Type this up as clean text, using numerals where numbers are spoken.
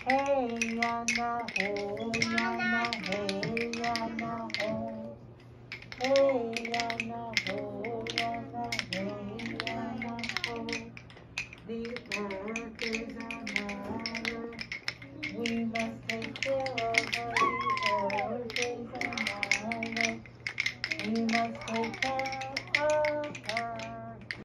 Hey Yana ho, Yana hey Yana ho. Hey Yana ho, Yana hey Yana ho. The earth is